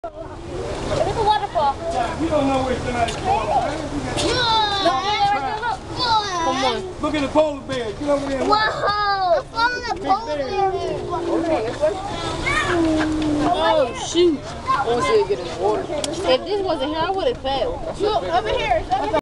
It's a waterfall. You don't know where somebody's going, man. Come on. Look at the polar bear. Get over there. Whoa! I'm following the polar bear. Oh, shoot. I want to see it get in the water. If this wasn't here, I would have failed. Look, over here.